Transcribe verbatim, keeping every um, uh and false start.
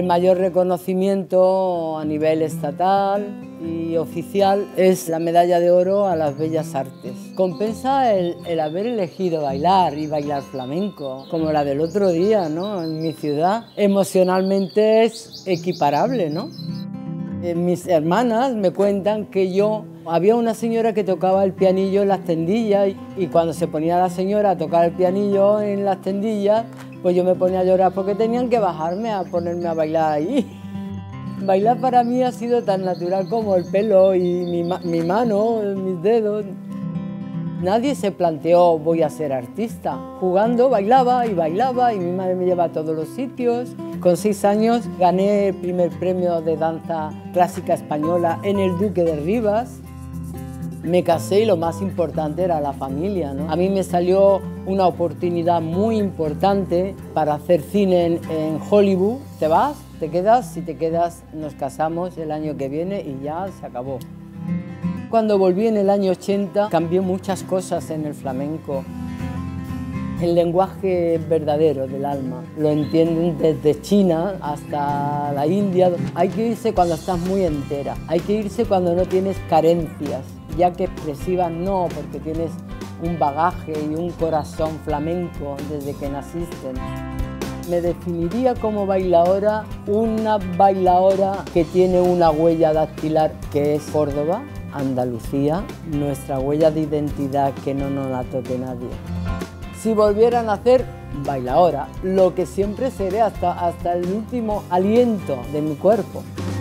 El mayor reconocimiento a nivel estatal y oficial es la medalla de oro a las bellas artes. Compensa el, el haber elegido bailar y bailar flamenco, como la del otro día, ¿no? En mi ciudad. Emocionalmente es equiparable, ¿no? Mis hermanas me cuentan que yo, había una señora que tocaba el pianillo en las tendillas y cuando se ponía la señora a tocar el pianillo en las tendillas, pues yo me ponía a llorar porque tenían que bajarme a ponerme a bailar ahí. Bailar para mí ha sido tan natural como el pelo y mi, mi mano, mis dedos. Nadie se planteó voy a ser artista. Jugando bailaba y bailaba y mi madre me lleva a todos los sitios. Con seis años gané el primer premio de danza clásica española en el Duque de Rivas. Me casé y lo más importante era la familia, ¿no? A mí me salió una oportunidad muy importante para hacer cine en, en Hollywood. Te vas, te quedas, si te quedas nos casamos el año que viene y ya se acabó. Cuando volví en el año ochenta cambió muchas cosas en el flamenco. El lenguaje verdadero del alma, lo entienden desde China hasta la India. Hay que irse cuando estás muy entera, hay que irse cuando no tienes carencias, ya que expresivas no, porque tienes un bagaje y un corazón flamenco desde que naciste. Me definiría como bailaora, una bailaora que tiene una huella dactilar que es Córdoba, Andalucía, nuestra huella de identidad que no nos la toque nadie. Si volvieran a hacer bailaora, lo que siempre seré hasta, hasta el último aliento de mi cuerpo.